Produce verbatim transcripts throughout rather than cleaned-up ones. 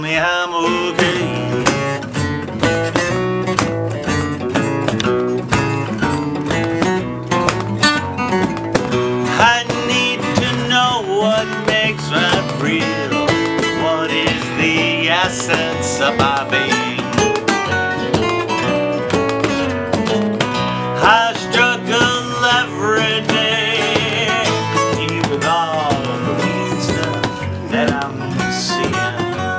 me I'm okay. I need to know what makes life real. What is the essence of my being? I struggle every day with all the weird stuff that I'm seeing.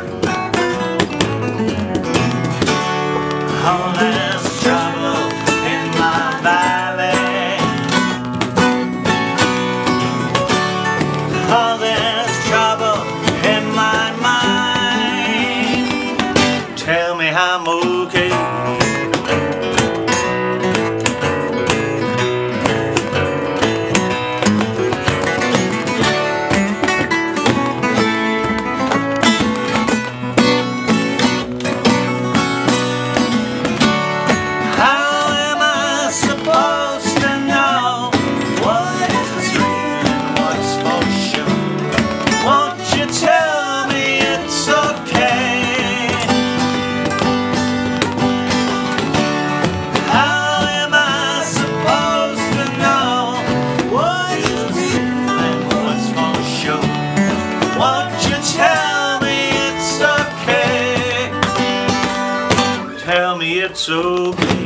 All this trouble in my valley, all this trouble in my mind. Tell me I'm okay. Tell me it's okay.